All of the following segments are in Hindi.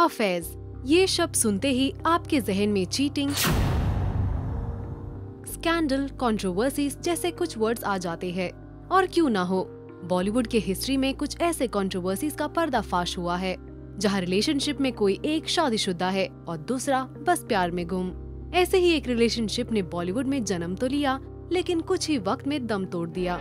अफेयर्स, ये शब्द सुनते ही आपके जहन में चीटिंग, स्कैंडल, कंट्रोवर्सीज जैसे कुछ वर्ड्स आ जाते हैं। और क्यों ना हो, बॉलीवुड के हिस्ट्री में कुछ ऐसे कंट्रोवर्सीज का पर्दाफाश हुआ है जहां रिलेशनशिप में कोई एक शादीशुदा है और दूसरा बस प्यार में गुम। ऐसे ही एक रिलेशनशिप ने बॉलीवुड में जन्म तो लिया, लेकिन कुछ ही वक्त में दम तोड़ दिया।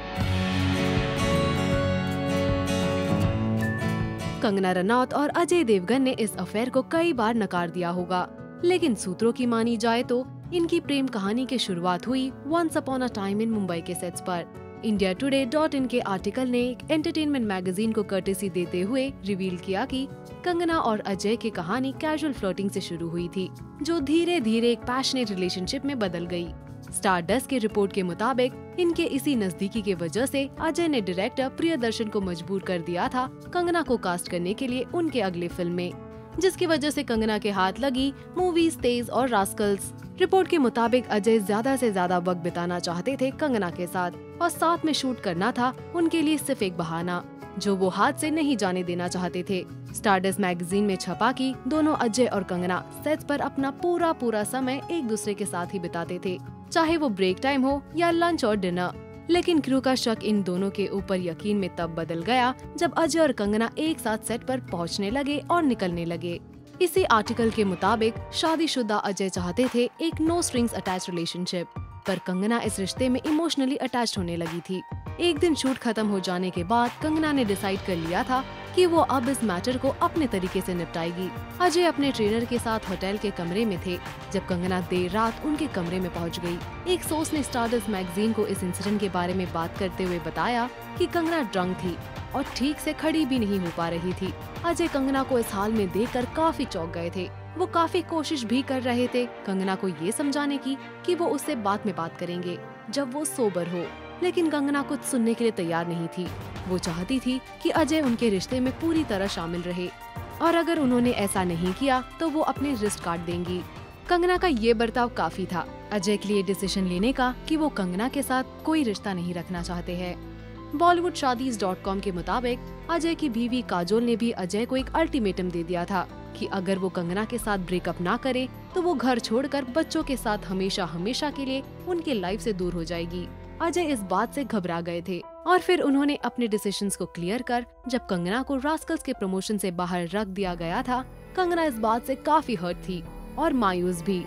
कंगना रनौत और अजय देवगन ने इस अफेयर को कई बार नकार दिया होगा, लेकिन सूत्रों की मानी जाए तो इनकी प्रेम कहानी की शुरुआत हुई once upon a time in Mumbai के सेट्स पर। IndiaToday.in के आर्टिकल ने एक एंटरटेनमेंट मैगजीन को कर्टेसी देते हुए रिवील किया कि कंगना और अजय की कहानी कैजुअल फ्लर्टिंग से शुरू हुई थी, जो धीरे धीरे एक पैशनेट रिलेशनशिप में बदल गई। स्टारडस्ट की रिपोर्ट के मुताबिक इनके इसी नजदीकी की वजह से अजय ने डायरेक्टर प्रियदर्शन को मजबूर कर दिया था कंगना को कास्ट करने के लिए उनके अगले फिल्म में, जिसकी वजह से कंगना के हाथ लगी मूवीज तेज और रास्कल्स। रिपोर्ट के मुताबिक अजय ज्यादा से ज्यादा वक्त बिताना चाहते थे कंगना के साथ और साथ में शूट करना था उनके लिए सिर्फ एक बहाना जो वो हाथ से नहीं जाने देना चाहते थे। स्टारडस्ट मैगजीन में छपा कि दोनों अजय और कंगना सेट्स पर अपना पूरा समय एक दूसरे के साथ ही बिताते थे, चाहे वो ब्रेक टाइम हो या लंच और डिनर। लेकिन क्रू का शक इन दोनों के ऊपर यकीन में तब बदल गया जब अजय और कंगना एक साथ सेट पर पहुंचने लगे और निकलने लगे। इसी आर्टिकल के मुताबिक शादीशुदा अजय चाहते थे एक नो स्ट्रिंग्स अटैच रिलेशनशिप, पर कंगना इस रिश्ते में इमोशनली अटैच होने लगी थी। एक दिन शूट खत्म हो जाने के बाद कंगना ने डिसाइड कर लिया था कि वो अब इस मैटर को अपने तरीके से निपटाएगी। अजय अपने ट्रेनर के साथ होटल के कमरे में थे जब कंगना देर रात उनके कमरे में पहुंच गई। एक सोर्स ने स्टारडस्ट मैगजीन को इस इंसिडेंट के बारे में बात करते हुए बताया कि कंगना ड्रंक थी और ठीक से खड़ी भी नहीं हो पा रही थी। अजय कंगना को इस हाल में देखकर काफी चौंक गए थे। वो काफी कोशिश भी कर रहे थे कंगना को ये समझाने की कि वो उससे बाद में बात करेंगे जब वो सोबर हो, लेकिन कंगना कुछ सुनने के लिए तैयार नहीं थी। वो चाहती थी कि अजय उनके रिश्ते में पूरी तरह शामिल रहे और अगर उन्होंने ऐसा नहीं किया तो वो अपने रिश्त काट देंगी। कंगना का ये बर्ताव काफी था अजय के लिए डिसीजन लेने का कि वो कंगना के साथ कोई रिश्ता नहीं रखना चाहते हैं। BollywoodShadis.com के मुताबिक अजय की बीवी काजोल ने भी अजय को एक अल्टीमेटम दे दिया था कि अगर वो कंगना के साथ ब्रेकअप ना करे तो वो घर छोड़कर बच्चों के साथ हमेशा के लिए उनके लाइफ से दूर हो जाएगी। अजय इस बात से घबरा गए थे और फिर उन्होंने अपने डिसीजंस को क्लियर कर जब कंगना को रास्कल्स के प्रमोशन से बाहर रख दिया गया था, कंगना इस बात से काफी हर्ट थी और मायूस भी।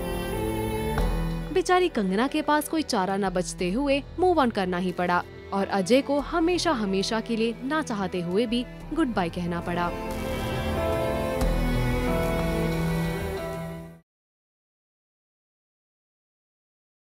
बेचारी कंगना के पास कोई चारा न बचते हुए मूव ऑन करना ही पड़ा और अजय को हमेशा के लिए ना चाहते हुए भी गुड बाय कहना पड़ा।